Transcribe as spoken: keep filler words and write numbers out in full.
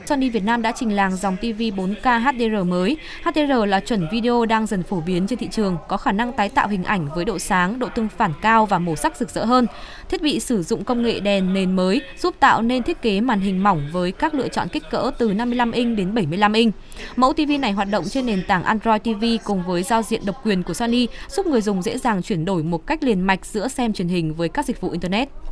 Sony Việt Nam đã trình làng dòng ti vi bốn K H D R mới. H D R là chuẩn video đang dần phổ biến trên thị trường, có khả năng tái tạo hình ảnh với độ sáng, độ tương phản cao và màu sắc rực rỡ hơn. Thiết bị sử dụng công nghệ đèn nền mới giúp tạo nên thiết kế màn hình mỏng với các lựa chọn kích cỡ từ năm mươi lăm inch đến bảy mươi lăm inch. Mẫu ti vi này hoạt động trên nền tảng Android ti vi cùng với giao diện độc quyền của Sony, giúp người dùng dễ dàng chuyển đổi một cách liền mạch giữa xem truyền hình với các dịch vụ Internet.